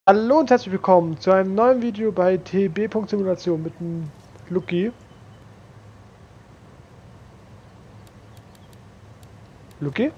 Hallo und herzlich willkommen zu einem neuen Video bei TB.Simulation mit dem Luki. Luki?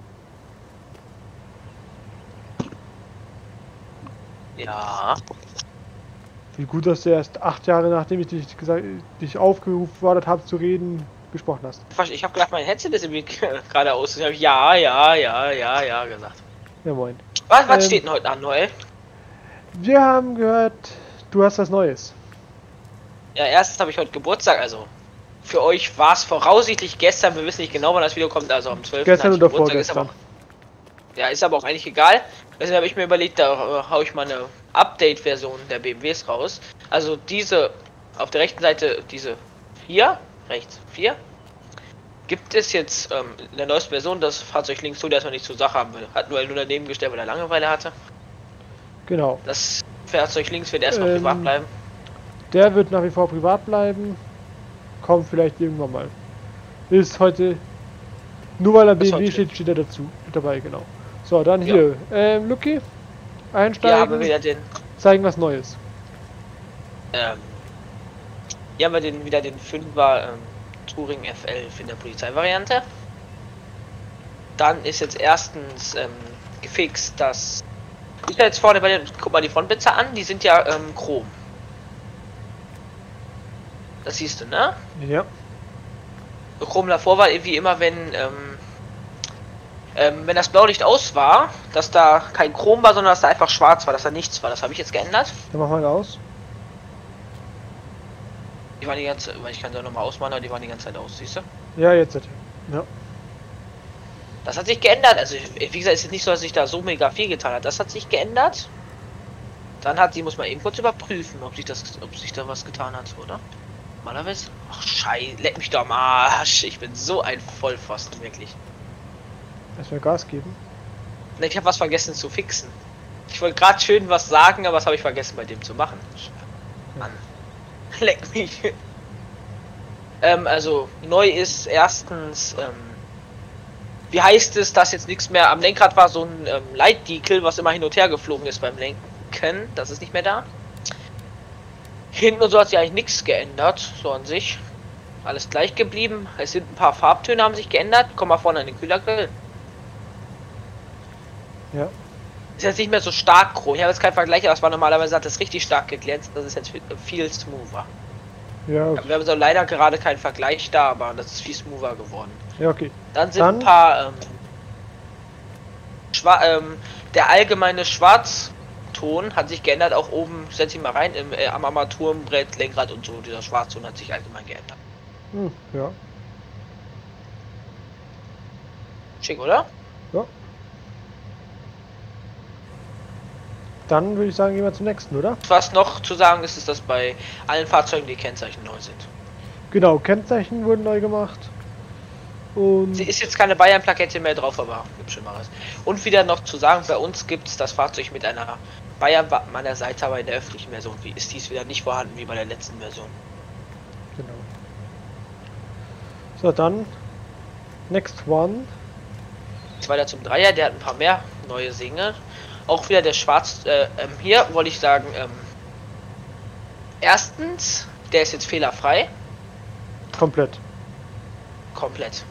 Ja. Wie gut, dass du erst 8 Jahre nachdem ich dich aufgefordert habe zu reden, gesprochen hast. Ich habe gedacht, mein Headset ist irgendwie gerade aus. Ich habe ja gesagt. Ja, moin. Was steht denn heute an, Noel? Wir haben gehört, du hast was Neues. Ja, erstens habe ich heute Geburtstag, also für euch war es voraussichtlich gestern, wir wissen nicht genau, wann das Video kommt, also am 12. Gestern hatte ich oder Geburtstag, vorgestern. ist aber auch eigentlich egal. Deswegen habe ich mir überlegt, da haue ich mal eine Update-Version der BMWs raus. Also diese, auf der rechten Seite, diese 4, rechts 4, gibt es jetzt in der neuesten Version das Fahrzeug links so, dass man nicht zur Sache haben will. Hat nur daneben gestellt, weil er Langeweile hatte. Genau. Das Fahrzeug links wird erstmal privat bleiben. Der wird nach wie vor privat bleiben. Kommt vielleicht irgendwann mal. Ist heute, nur weil er BMW steht, steht er dazu. Dabei, genau. So, dann hier. Luki, einsteigen. Hier haben wir wieder den. Zeigen was Neues. Hier haben wir wieder den 5er Touring F11 in der Polizeivariante. Dann ist jetzt erstens gefixt, dass. Ich jetzt vorne bei den. Guck mal die Frontblitzer an, die sind ja chrom. Das siehst du, ne? Ja. Chrom davor war wie immer, wenn das Blaulicht aus war, dass da kein Chrom war, sondern dass da einfach schwarz war, dass da nichts war. Das habe ich jetzt geändert. Dann machen wir aus. Die waren die ganze, ich kann sie nochmal ausmachen, aber die waren die ganze Zeit aus, siehst du? Ja, jetzt. Ja. Das hat sich geändert. Also, wie gesagt, ist jetzt nicht so, dass sich da so mega viel getan hat. Das hat sich geändert. Dann muss man eben kurz überprüfen, ob sich da was getan hat, oder? Normalerweise. Ach, Scheiße, leck mich doch am Arsch. Ich bin so ein Vollpfosten, wirklich. Erstmal Gas geben. Ich habe was vergessen zu fixen. Ich wollte gerade schön was sagen, aber was habe ich vergessen bei dem zu machen? Mann. Leck mich. Also, neu ist erstens, wie heißt es, dass jetzt nichts mehr am Lenkrad war, so ein Leitdeckel, was immer hin und her geflogen ist beim Lenken. Das ist nicht mehr da. Hinten und so hat sich eigentlich nichts geändert, so an sich. Alles gleich geblieben. Es sind ein paar Farbtöne haben sich geändert. Komm mal vorne an den Kühlergrill. Ja. Ist jetzt nicht mehr so stark chrom. Ich habe jetzt keinen Vergleich, aber es war normalerweise hat es richtig stark geglänzt. Das ist jetzt viel smoother. Ja. Wir haben so leider gerade keinen Vergleich da, aber das ist viel smoother geworden. Ja, okay. Dann sind ein paar der allgemeine Schwarzton hat sich geändert, auch oben, setz ich mal rein, am Armaturenbrett, Lenkrad und so, dieser Schwarzton hat sich allgemein geändert. Ja. Schick, oder? Ja. Dann würde ich sagen, gehen wir zum nächsten, oder? Was noch zu sagen ist, ist, dass bei allen Fahrzeugen die Kennzeichen neu sind. Genau, Kennzeichen wurden neu gemacht. Und Sie ist jetzt keine Bayern-Plakette mehr drauf, aber gibt schon mal was. Und wieder noch zu sagen, bei uns gibt es das Fahrzeug mit einer Bayern-Wappen an der Seite, aber in der öffentlichen Version ist dies wieder nicht vorhanden wie bei der letzten Version. Genau. So, dann next one. Jetzt weiter zum Dreier, der hat ein paar mehr neue Singe. Auch wieder der Schwarz, hier wollte ich sagen, erstens, der ist jetzt fehlerfrei. Komplett. Komplett.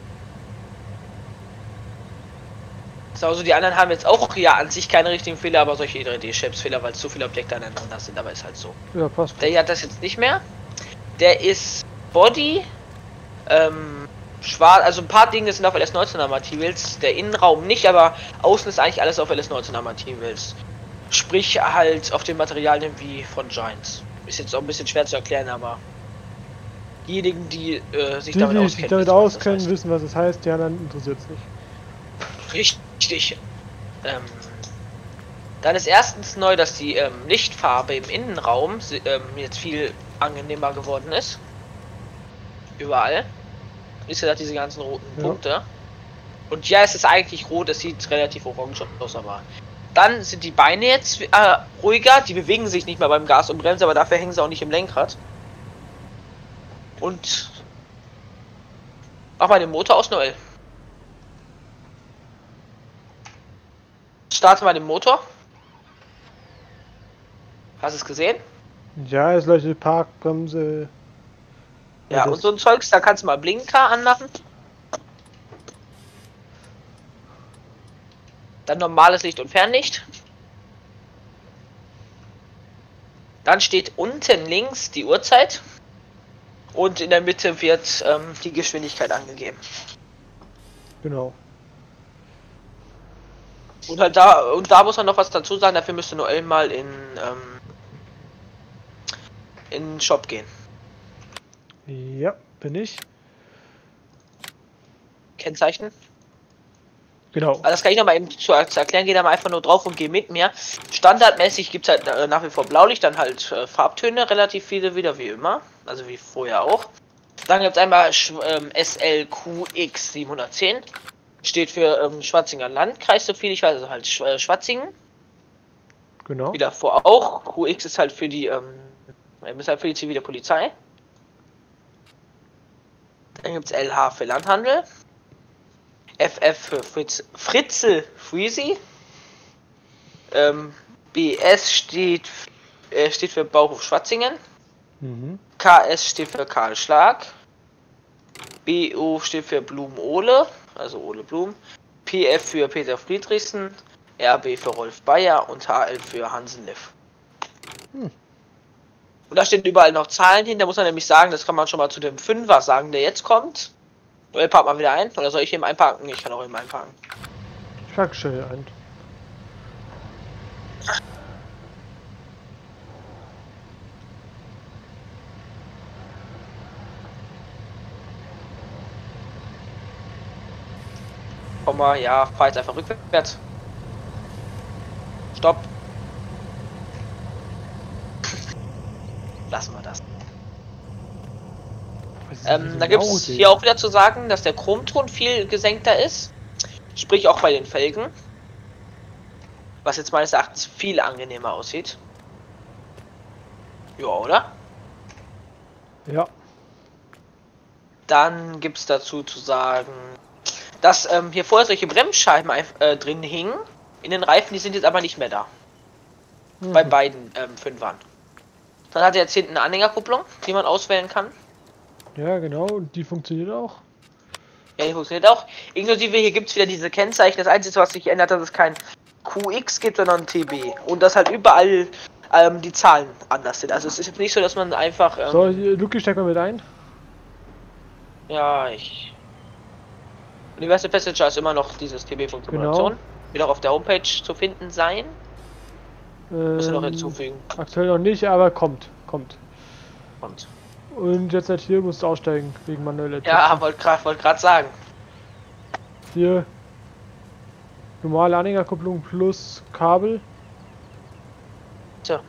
Also die anderen haben jetzt auch ja an sich keine richtigen Fehler, aber solche 3D-Shapes-Fehler, weil zu viele Objekte aneinander sind, aber ist halt so. Ja, passt. Der hier hat das jetzt nicht mehr. Der ist Body, schwarz, also ein paar Dinge sind auf LS19er Materials, der Innenraum nicht, aber außen ist eigentlich alles auf LS19er Materials. Sprich halt auf den Materialien wie von Giants. Ist jetzt auch ein bisschen schwer zu erklären, aber diejenigen, die sich damit auskennen, wissen, was es heißt, die anderen interessiert es nicht. Richtig. Dann ist erstens neu, dass die Lichtfarbe im Innenraum jetzt viel angenehmer geworden ist. Überall. Ist ja diese ganzen roten Punkte. Und ja, es ist eigentlich rot, es sieht relativ orange aus, aber. Dann sind die Beine jetzt ruhiger, die bewegen sich nicht mehr beim Gas und Bremse, aber dafür hängen sie auch nicht im Lenkrad. Und mach mal den Motor aus, Noel. Starte mal den Motor. Hast du es gesehen? Ja, es leuchtet Parkbremse. Ja, das- und so ein Zeugs, da kannst du mal Blinker anmachen. Dann normales Licht und Fernlicht. Dann steht unten links die Uhrzeit. Und in der Mitte wird die Geschwindigkeit angegeben. Genau. Und halt da muss man noch was dazu sagen, dafür müsste Noel mal in den Shop gehen. Ja, bin ich. Kennzeichen. Genau. Also das kann ich noch mal eben zu erklären, geh da mal einfach nur drauf und geh mit mir. Standardmäßig gibt es halt nach wie vor Blaulicht, dann halt Farbtöne, relativ viele wieder wie immer, also wie vorher auch. Dann gibt es einmal SLQX 710, steht für Schwatzinger Landkreis, so viel ich weiß, also halt Schwatzingen. Genau. Wie davor auch. QX ist halt für die zivile Polizei. Dann gibt es LH für Landhandel. FF für Fritzel Freezy. BS steht für Bauhof Schwatzingen. Mhm. KS steht für Karl Schlag. BO steht für Blum Ole, also Ole Blum. PF für Peter Friedrichsen. RB für Rolf Bayer und HL für Hansen Liff. Und da stehen überall noch Zahlen hin, da muss man nämlich sagen, das kann man schon mal zu dem Fünfer sagen, der jetzt kommt. Oder parkt mal wieder ein, oder soll ich eben einparken? Ich kann auch eben einparken. Ich pack schnell ein. Komm mal, ja, fahr jetzt einfach rückwärts. Stopp. Lassen wir das. Da gibt es hier auch wieder zu sagen, dass der Chromton viel gesenkter ist. Sprich auch bei den Felgen. Was jetzt meines Erachtens viel angenehmer aussieht. Ja, oder? Ja. Dann gibt es dazu zu sagen, dass hier vorher solche Bremsscheiben drin hingen. In den Reifen, die sind jetzt aber nicht mehr da. Bei beiden Fünfern. Dann hat er jetzt hinten eine Anhängerkupplung, die man auswählen kann. Ja, genau. Und die funktioniert auch. Ja, die funktioniert auch. Inklusive hier gibt es wieder diese Kennzeichen. Das Einzige, was sich ändert, dass es kein QX gibt, sondern TB. Und dass halt überall die Zahlen anders sind. Also es ist jetzt nicht so, dass man einfach... so, Luki, steig mal mit ein. Ja, Universal Passenger ist immer noch dieses TB-Funktion. Genau. Wird auch auf der Homepage zu finden sein. Muss ich noch hinzufügen. Aktuell noch nicht, aber kommt. Und Und jetzt halt hier musst du aussteigen, wegen manueller ja, wollte gerade sagen. Hier normale Anhängerkupplung plus Kabel. Tja.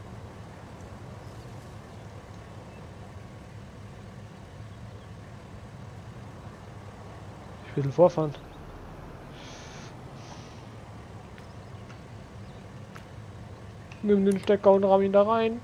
Ich will vorfahren. Nimm den Stecker und ramm ihn da rein.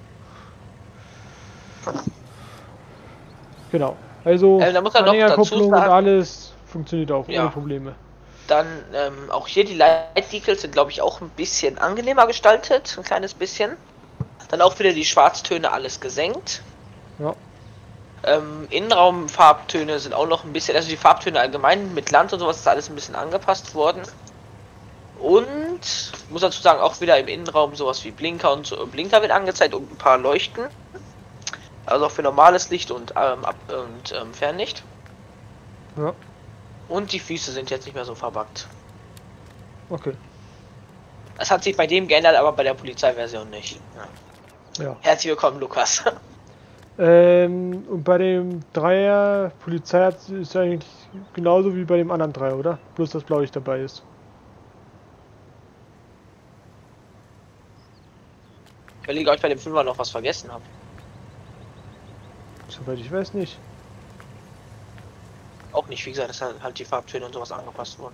Genau. Also Da muss man noch dazu Anhängerkupplung und sagen, alles funktioniert auch ja. ohne Probleme. Dann auch hier die Light Decals sind, glaube ich, auch ein bisschen angenehmer gestaltet, ein kleines bisschen. Dann auch wieder die Schwarztöne, alles gesenkt. Ja. Innenraumfarbtöne sind auch noch ein bisschen, also die Farbtöne allgemein mit Land und sowas ist alles ein bisschen angepasst worden. Und muss dazu sagen, auch wieder im Innenraum sowas wie Blinker und so, Blinker wird angezeigt und ein paar Leuchten. Also auch für normales Licht und Fernlicht. Ja. Und die Füße sind jetzt nicht mehr so verbuggt. Okay. Das hat sich bei dem geändert, aber bei der Polizeiversion nicht. Ja. Herzlich willkommen, Lukas. Und bei dem Dreier Polizei ist eigentlich genauso wie bei dem anderen Dreier, oder? Bloß das Blaulicht dabei ist. Ich überlege, ob ich bei dem Fünfer noch was vergessen habe. Soweit ich weiß nicht. Auch nicht, wie gesagt, es sind halt die Farbtöne und sowas angepasst worden.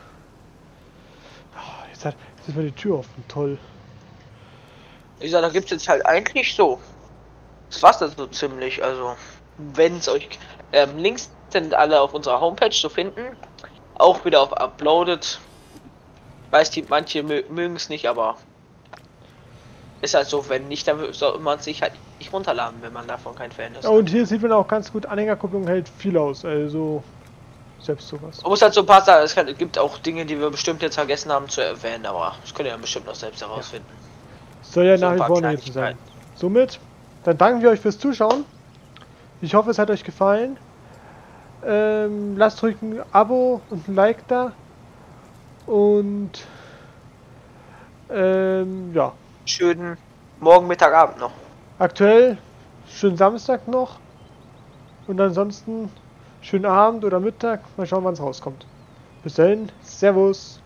Oh, jetzt ist mal die Tür offen, toll. Wie gesagt, da gibt es jetzt halt eigentlich so. Das war's dann so ziemlich, also wenn es euch Links sind alle auf unserer Homepage zu finden. Auch wieder auf Uploaded. Weiß die, manche mögen es nicht, aber ist halt so, wenn nicht, dann soll man sich halt nicht runterladen, wenn man davon kein Fan ist. Ja, und hier sieht man auch ganz gut, Anhängerkupplung hält viel aus, also selbst sowas. Man muss halt so ein paar sagen, es gibt auch Dinge, die wir bestimmt jetzt vergessen haben zu erwähnen, aber das könnt ihr ja bestimmt noch selbst herausfinden. Soll ja So nach ein wie paar vor nicht sein. Kleinigkeiten. Somit, dann danken wir euch fürs Zuschauen. Ich hoffe, es hat euch gefallen. Lasst ruhig ein Abo und ein Like da. Und ja. Schönen Morgen, Mittag, Abend noch. Aktuell schönen Samstag noch. Und ansonsten schönen Abend oder Mittag. Mal schauen, wann es rauskommt. Bis dahin, Servus.